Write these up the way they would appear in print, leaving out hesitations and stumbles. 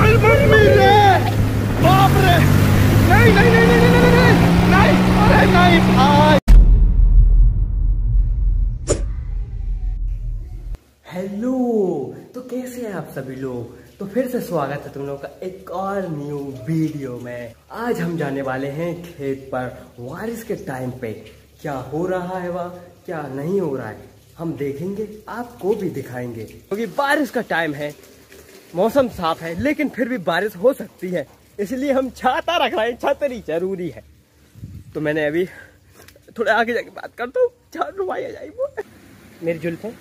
Mummy रे, बाप रे, नहीं नहीं नहीं नहीं नहीं नहीं नहीं, अरे नहीं भाई। हेलो, तो कैसे हैं आप सभी लोग। तो फिर से स्वागत है तुम लोगों का एक और न्यू वीडियो में। आज हम जाने वाले हैं खेत पर। बारिश के टाइम पे क्या हो रहा है वह क्या नहीं हो रहा है हम देखेंगे, आपको भी दिखाएंगे। क्योंकि बारिश का टाइम है, मौसम साफ है, लेकिन फिर भी बारिश हो सकती है, इसलिए हम छाता रख रहे हैं। छतरी जरूरी है। तो मैंने अभी थोड़ा आगे जाके बात करता हूँ। झाड़ू भाई आ जाए वो मेरी जुल्फे।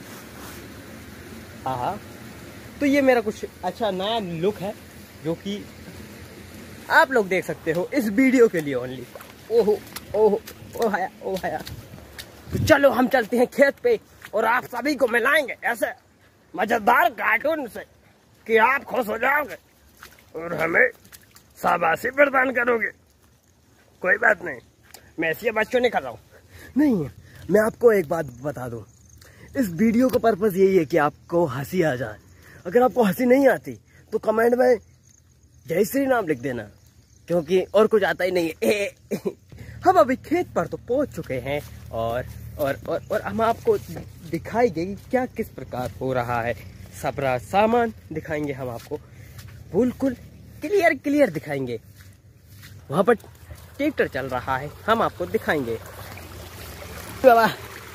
हाँ, तो ये मेरा कुछ अच्छा नया लुक है जो कि आप लोग देख सकते हो इस वीडियो के लिए ओनली। ओहो ओहो ओ हाया ओ हाया। तो चलो हम चलते हैं खेत पे और आप सभी को मिलाएंगे ऐसे मजेदार कार्टून से कि आप खुश हो जाओगे और हमें शाबाशी प्रदान करोगे। कोई बात नहीं, मैं ऐसे बच्चों नहीं कर रहा हूँ। नहीं, मैं आपको एक बात बता दूं, इस वीडियो का पर्पस यही है कि आपको हंसी आ जाए। अगर आपको हंसी नहीं आती तो कमेंट में जय श्री राम लिख देना, क्योंकि और कुछ आता ही नहीं है। हम अभी खेत पर तो पहुंच चुके हैं और हम आपको दिखाएंगे कि क्या किस प्रकार हो रहा है। सबरा सामान दिखाएंगे हम आपको, बिल्कुल क्लियर दिखाएंगे। वहां पर ट्रैक्टर चल रहा है, हम आपको दिखाएंगे। बाबा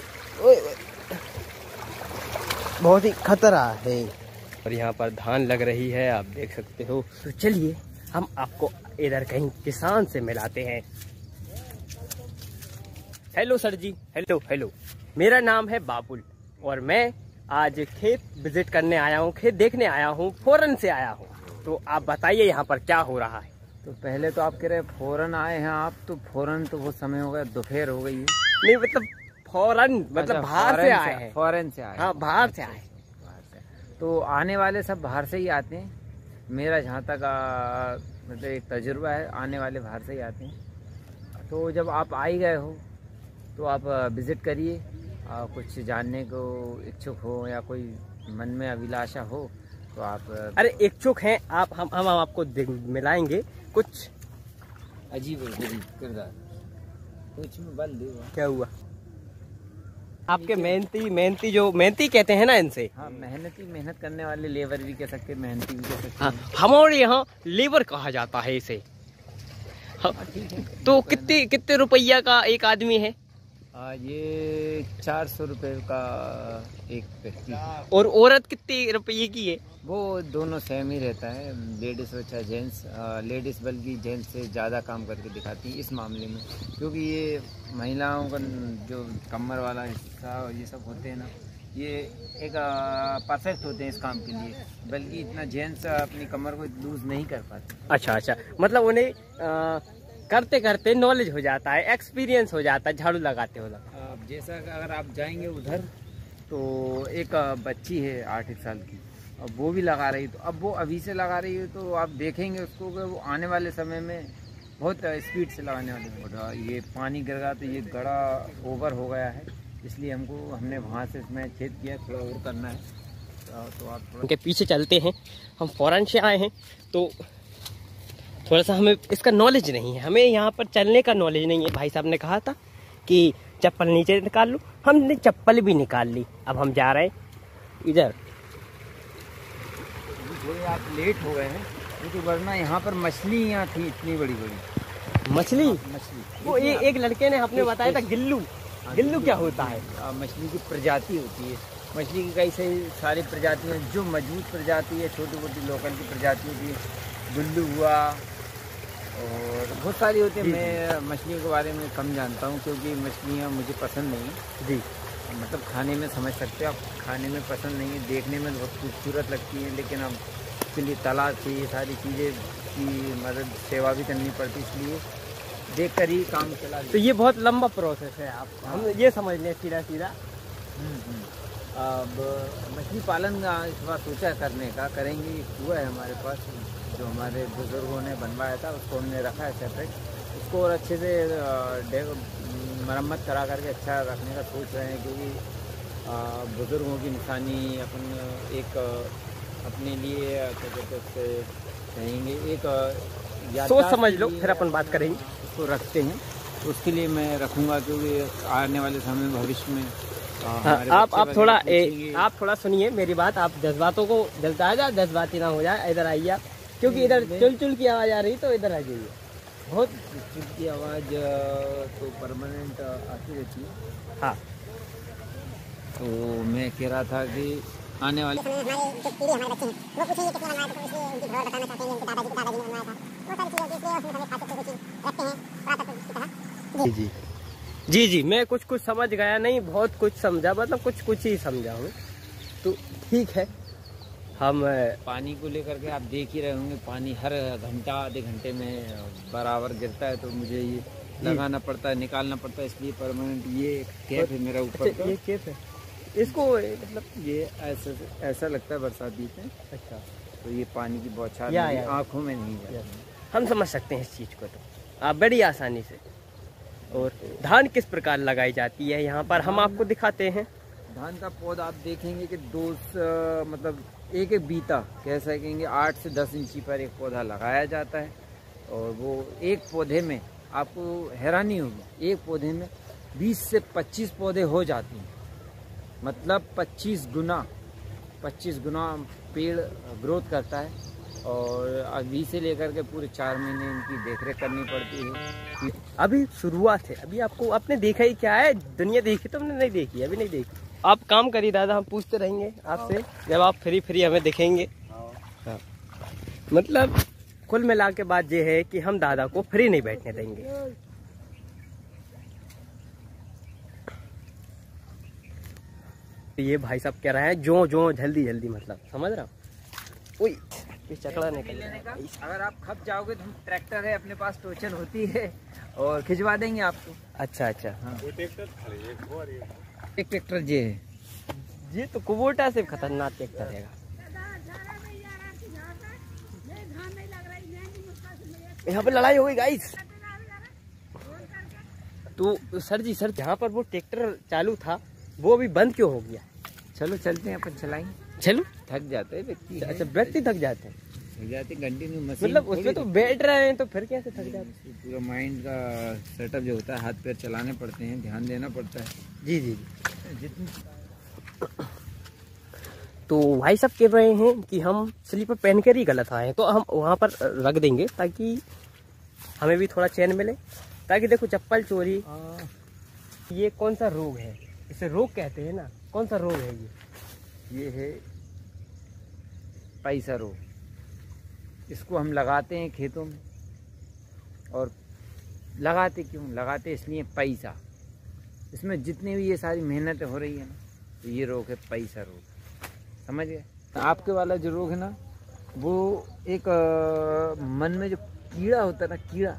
बहुत ही खतरा है और यहाँ पर धान लग रही है, आप देख सकते हो। तो चलिए हम आपको इधर कहीं किसान से मिलाते हैं। Hello sir ji, hello hello. मेरा नाम है बाबुल और मैं आज खेत विजिट करने आया हूँ, खेत देखने आया हूँ, फौरन से आया हूँ। तो आप बताइए यहाँ पर क्या हो रहा है। तो पहले तो आप कह रहे फौरन आए हैं आप, तो फौरन तो वो समय हो गया, दोपहर हो गई है। नहीं मतलब फौरन मतलब बाहर से आए हैं। फौरन से आए। हाँ, बाहर से आए। तो आने वाले सब बाहर से ही आते हैं। मेरा जहाँ तक मतलब एक तजुर्बा है, आने वाले बाहर से ही आते हैं। तो जब आप आ ही गए हो तो आप विजिट करिए। कुछ जानने को इच्छुक हो या कोई मन में अभिलाषा हो तो आप। अरे इच्छुक हैं आप, हम आपको मिलाएंगे कुछ अजीब किरदार कुछ में बंद हुआ। क्या हुआ आपके मेहनती कहते हैं ना इनसे। हाँ, मेहनत करने वाले लेबर भी कह सकते, मेहनती भी कह सकते। हाँ, हमारे यहाँ लेबर कहा जाता है इसे। हाँ, तो कितने रुपया का एक आदमी है। ये 400 रुपये का एक व्यक्ति। और औरत कितने रुपये की है। वो दोनों सेम ही रहता है, लेडीज हो चाहे जेंट्स। लेडीज बल्कि जेंट्स से ज़्यादा काम करके दिखाती है इस मामले में, क्योंकि ये महिलाओं का जो कमर वाला हिस्सा ये सब होते हैं ना, ये एक परफेक्ट होते हैं इस काम के लिए, बल्कि इतना जेंट्स अपनी कमर को लूज नहीं कर पाते। अच्छा, मतलब उन्हें करते करते नॉलेज हो जाता है, एक्सपीरियंस हो जाता है झाड़ू लगाते हो। जैसा अगर आप जाएंगे उधर तो एक बच्ची है 8 साल की, अब वो भी लगा रही, तो अब वो अभी से लगा रही है तो आप देखेंगे उसको कि वो आने वाले समय में बहुत स्पीड से लगाने वाले। ये पानी गिर गया तो ये गड़ा ओवर हो गया है, इसलिए हमने वहाँ से इसमें छेद किया, थोड़ा और करना है। तो आप उनके पीछे चलते हैं। हम फौरन से आए हैं तो थोड़ा सा हमें इसका नॉलेज नहीं है, हमें यहाँ पर चलने का नॉलेज नहीं है। भाई साहब ने कहा था कि चप्पल नीचे निकाल लो, हमने चप्पल भी निकाल ली। अब हम जा रहे हैं इधर। आप लेट हो गए हैं क्योंकि वरना यहाँ पर मछलियाँ थी इतनी बड़ी मछली। वो ये एक लड़के ने आपने बताया था गिल्लू। गिल्लू क्या होता है। मछली की प्रजाति होती है। मछली की कई सारी प्रजातियाँ, जो मजबूत प्रजाति है, छोटी मोटी लोकल की प्रजाति होती है, गुल्लू हुआ और बहुत सारी होती है। मैं मछलियों के बारे में कम जानता हूँ क्योंकि मछलियाँ मुझे पसंद नहीं है जी। मतलब खाने में समझ सकते हो आप, खाने में पसंद नहीं है, देखने में बहुत खूबसूरत लगती है, लेकिन अब उसके लिए तालाब से ये सारी चीज़ें की मदद सेवा भी करनी पड़ती, इसलिए देख कर ही काम चला। तो ये बहुत लंबा प्रोसेस है, आप हम ये समझ लें सीधा। अब मछली पालन इस बार सोचा करने का, करेंगे। हुआ है हमारे पास, जो हमारे बुजुर्गों ने बनवाया था उसको हमने रखा है सेपरेट। उसको और अच्छे से मरम्मत करा करके अच्छा रखने का सोच रहे हैं, क्योंकि बुजुर्गों की निशानी अपन एक अपने लिए क्या कहते हैं उससे कहेंगे एक सोच समझ लो, फिर अपन बात करेंगे। उसको रखते हैं, तो उसके लिए मैं रखूँगा, क्योंकि आने वाले समय में भविष्य में आप थोड़ा सुनिए मेरी बात। आप जज्बातों को जज्बाती ना हो जाए, इधर आइए आप, क्योंकि इधर चुल की आवाज़ आ रही, तो इधर आ जाइए। बहुत चुल की आवाज़ तो परमानेंट आती रहती है। हाँ, तो मैं कह रहा था कि आने वाले जी, मैं कुछ समझ गया नहीं, बहुत कुछ समझा, मतलब कुछ ही समझा हूँ। तो ठीक है, हम पानी को लेकर के आप देख ही रहे होंगे, पानी हर घंटा आधे घंटे में बराबर गिरता है, तो मुझे ये लगाना पड़ता है, निकालना पड़ता है, इसलिए परमानेंट ये कैप है मेरा ऊपर का। ये कैप है, इसको मतलब ये ऐसा लगता है बरसात बीच में। अच्छा, तो ये पानी की बौछार आँखों में नहीं जाती। हम समझ सकते हैं इस चीज़ को, तो आप बड़ी आसानी से। और धान किस प्रकार लगाई जाती है यहाँ पर, हम आपको दिखाते हैं। धान का पौधा आप देखेंगे कि मतलब एक बीता कह सकेंगे 8 से 10 इंची पर एक पौधा लगाया जाता है, और वो एक पौधे में आपको हैरानी होगी, एक पौधे में 20 से 25 पौधे हो जाते हैं। मतलब 25 गुना पेड़ ग्रोथ करता है, और अभी से लेकर के पूरे 4 महीने इनकी देखरेख करनी पड़ती है। अभी शुरुआत है, अभी आपने देखा ही क्या है, दुनिया देखी तो हमने नहीं देखी, अभी नहीं देखी। आप काम करिए दादा, हम पूछते रहेंगे आपसे जब आप फ्री हमें दिखेंगे। हाँ। मतलब कुल मिला के बात ये है कि हम दादा को फ्री नहीं बैठने देंगे। ये भाई साहब कह रहे हैं जो जल्दी मतलब, समझ रहा हूँ। चकड़ा निकल का। अगर आप खप जाओगे तो हम ट्रैक्टर है अपने पास, टोचन होती है और खिंचवा देंगे आपको। अच्छा हाँ। एक ट्रैक्टर ये है, ये तो कुबोटा से खतरनाक ट्रैक्टर है। यहाँ पर लड़ाई हो गई गाइस। तो सर जी यहाँ पर वो ट्रैक्टर चालू था, वो अभी बंद क्यों हो गया? चलो चलते हैं, अपन चलाएंगे। चलो, थक जाते हैं व्यक्ति। अच्छा, व्यक्ति थक जाते हैं, कंटिन्यू मशीन, मतलब उसमें तो बैठ रहे हैं, तो फिर कैसे थक जाते हैं? पूरा माइंड का सेटअप जो होता है, हाथ पैर चलाने पड़ते हैं, ध्यान देना पड़ता है। जी जितनी। तो भाई साहब कह रहे हैं कि हम स्लीपर पहन कर ही गलत आए हैं, तो हम वहाँ पर रख देंगे ताकि हमें भी थोड़ा चैन मिले। ताकि देखो, चप्पल चोरी, ये कौन सा रोग है? इसे रोग कहते हैं ना, कौन सा रोग है ये है पैसा रोग। इसको हम लगाते हैं खेतों में, और लगाते क्यों? लगाते इसलिए पैसा, इसमें जितनी भी ये सारी मेहनतें हो रही है ना, तो ये रोग है पैसा रोग, समझ गए? आपके वाला जो रोग है ना, वो एक मन में जो कीड़ा होता है ना, कीड़ा,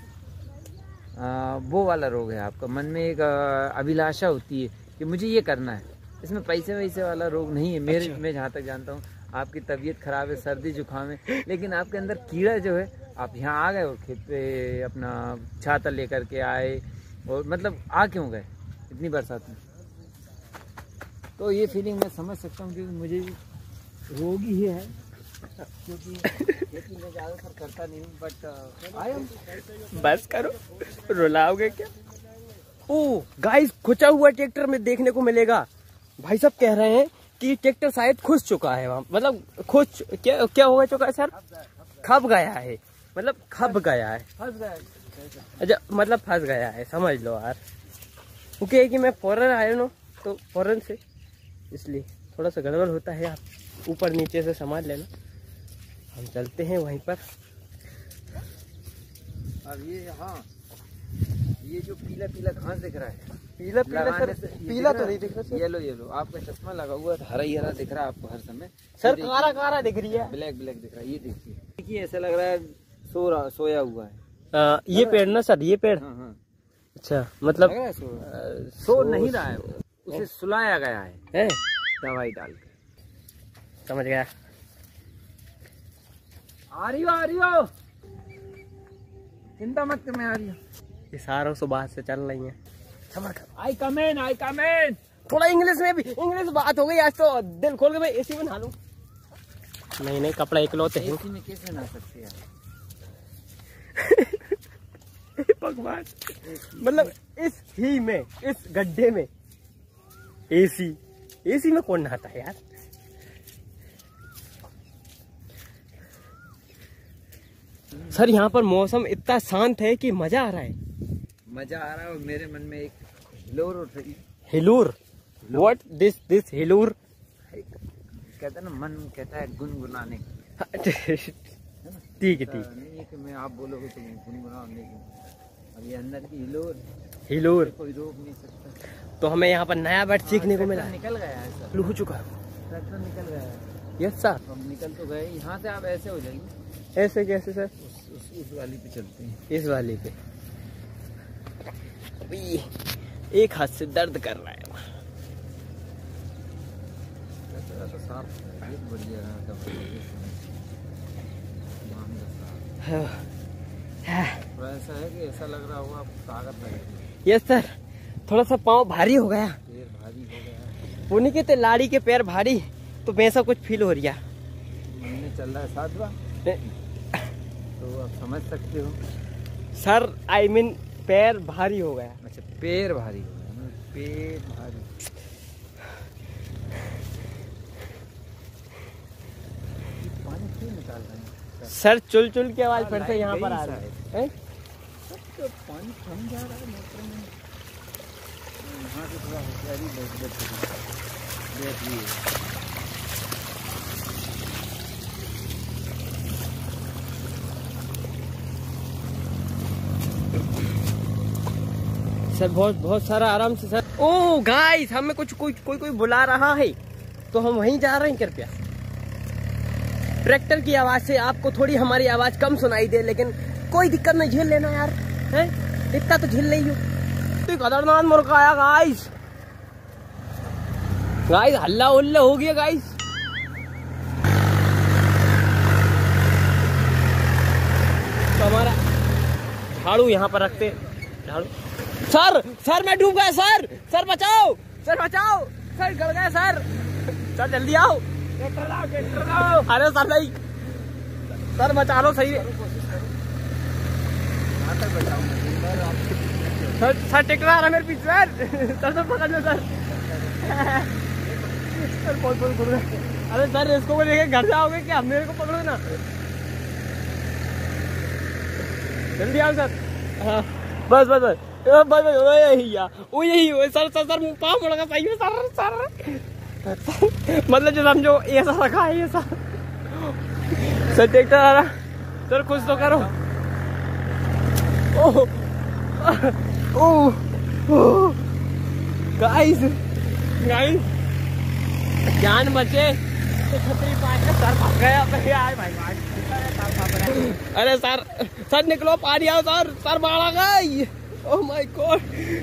वो वाला रोग है आपका। मन में एक अभिलाषा होती है कि मुझे ये करना है, इसमें पैसे वैसे वाला रोग नहीं है। मेरे मैं जहाँ तक जानता हूँ, आपकी तबीयत खराब है, सर्दी जुकाम है, लेकिन आपके अंदर कीड़ा जो है, आप यहाँ आ गए और खेत पे अपना छाता लेकर के आए, और मतलब आ क्यों गए इतनी बरसात में? तो ये फीलिंग मैं समझ सकता हूँ, क्योंकि मुझे रोग ही है, क्योंकि खेती में ज़्यादातर करता नहीं हूँ, बट आया। बस करो, रुलाओगे क्या? ओ गाइस, खुचा हुआ ट्रैक्टर में देखने को मिलेगा। भाई साहब कह रहे हैं कि ट्रैक्टर शायद खुश चुका है वहाँ, मतलब क्या हो चुका है सर? खप गया है, मतलब खप गया है, फंस गया। अच्छा, मतलब फंस गया है, समझ लो यार। क्योंकि कि मैं फौरन आया ना, तो फौरन से इसलिए थोड़ा सा गड़बड़ होता है। आप ऊपर नीचे से संभाल लेना, हम चलते हैं वहीं पर। अब ये जो पीला पीला घास दिख रहा है, पीला तो नहीं दिख रहा। येलो आपका चश्मा लगा हुआ है, हरा दिख रहा है आपको हर समय। सर कारा दिख रही है, ब्लैक दिख रहा है। ये देखिए ऐसा लग रहा है सोया हुआ है। ये पेड़ ना सर, ये पेड़। हाँ। अच्छा, मतलब सो नहीं रहा है, उसे सुलाया गया है दवाई डाल के। समझ गया। आ रही हो, चिंता मत कर, मैं आ रही हूँ। इशारों से बात से चल रही है। आई कम इन। थोड़ा इंग्लिश में भी, इंग्लिश बात हो गई आज तो। दिल खोल के मैं एसी में नहा लूं। नहीं नहीं, कपड़ा इकलौते हैं। एसी में कैसे नहा सकते हैं भगवान, मतलब इस ही में, इस गड्ढे में एसी में कौन नहाता है यार। सर यहाँ पर मौसम इतना शांत है कि मजा आ रहा है। मजा आ रहा है। और मेरे मन में एक हिलोर उठ रही। हिलोर? व्हाट दिस हिलोर? कहता है ना, मन कहता है गुनगुनाने की। ठीक है ठीक। नहीं है कि मैं आप बोलोगे तो गुनगुनाने की। अब ये अंदर की हिलोर कोई रोक नहीं सकता। तो हमें यहाँ पर नया वर्ड सीखने को मिला। निकल गया है सर, फ्लू हो चुका है। ट्रैक्टर निकल गया है। Yes sir. अब निकल तो गए। यहाँ से आप ऐसे हो जाएंगे। ऐसे कैसे सर? उस वाली पे चलते हैं। इस वाले पे अभी एक हाथ से दर्द कर रहा है। तो साफ बढ़िया रहा था। ऐसा है कि ऐसा लग रहा होगा आपको ताकत लगे। यस सर, थोड़ा सा पाँव भारी हो गया। पैर भारी हो गया। उन्हीं के लाड़ी के पैर भारी, तो वैसा कुछ फील हो रहा। महीने चल रहा है 7वां, तो आप समझ सकते हो। सर आई मीन पैर भारी हो गया। अच्छा, पैर भारी हो गया, पेट भारी। पानी क्यों निकाल रहे हैं सर? चुल चुल की आवाज फिर से यहाँ पर आ रही है। तो पानी कम जा रहा है मोटर में। यहाँ से थोड़ा होशियारी देखिए। सर बहुत सारा आराम से सर। ओह गाइस, हमें कोई बुला रहा है, तो हम वहीं जा रहे हैं। कृपया ट्रैक्टर की आवाज से आपको थोड़ी हमारी आवाज कम सुनाई दे, लेकिन कोई दिक्कत नहीं, झेल लेना यार, हैं? इतना तो झेल रही हो। तो खतरनाक मुर्गा आया गाइस। हल्ला उल्ला हो गया गाइस। तो हमारा झाड़ू यहाँ पर रखते, झाड़ू। सर मैं डूब गया सर बचाओ, सर गड़ गया सर जल्दी आओ। अरे सर नहीं, सर बचा लो सही। सर टिकरा रहा मेरे पीछे सर पकड़ लो सर। बहुत अरे सर, इसको लेके घर जाओगे क्या? मेरे को पकड़ो ना, जल्दी आओ सर। हाँ बस यही सर पाँव मुड़का सही है सर। मतलब जो समझो ऐसा रखा है ये सर। ट्रैक्टर आ रहा सर, कुछ तो करो। ओह गाइस जान बचे तो छतरी पास सर फंस गया भाई। अरे सर निकलो, पानी आओ सर बाढ़ आ गई। ओह माय गॉड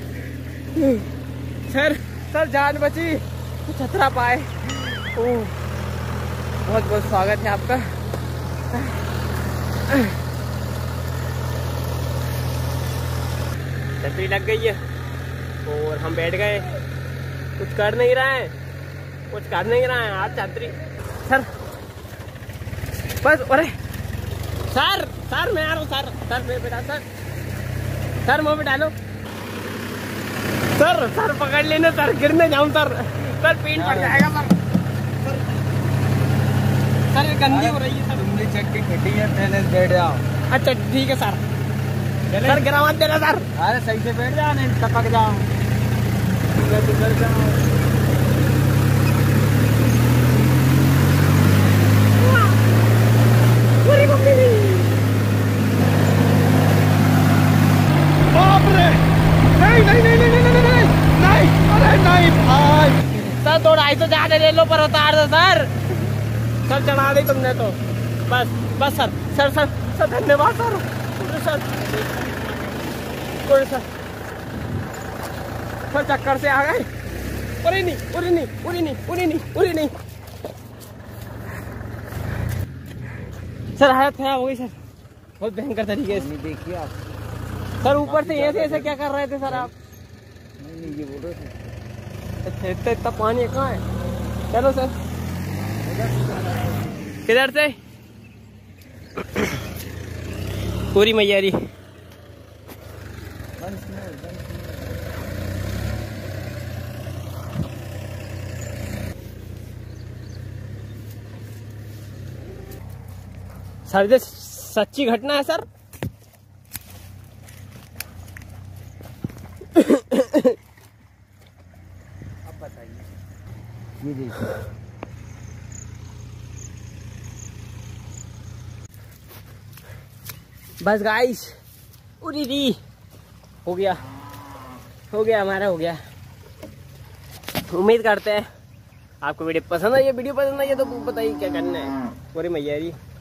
सर जान बची तो छतरा पाए। ओह बहुत स्वागत है आपका। छतरी लग गई है और हम बैठ गए, कुछ कर नहीं रहे हैं आप छतरी। सर बस, अरे सर मैं आ रहा हूँ सर मैं बेटा सर मुँह पे डालो सर पकड़ लेना सर, गिरने जाऊँ सर पेट पड़ जाएगा सर ये गंदी हो रही है सर। उंगली चेक की खट्टी है, पहले बैठ जाओ। अच्छा ठीक है सर गिरा मत देना सर। अरे सही से बैठ जाओ, नहीं टपक जाओ। उधर जाओ। नहीं भाई सर, 200-250 ज्यादा ले लो, पर उतार दो सर चढ़ा दी तुमने तो। बस सर धन्यवाद सर चक्कर से आ गए। उरी नहीं सर, हालत खराब हो गई सर, बहुत भयंकर तरीके से। देखिए आप सर ऊपर से ऐसे क्या कर रहे थे सर आप? नहीं ये बोल रहे थे। अच्छा इतना पानी कहाँ है? चलो सर किधर से? पूरी मैयारी। सर ये सच्ची घटना है सर। अब बताइए। ये देखिए बस गाइस, उरी दी हो गया हमारा, हो गया। उम्मीद करते हैं आपको वीडियो पसंद आई है। वीडियो पसंद आई है तो बताइए क्या करना है। पूरी मैयारी।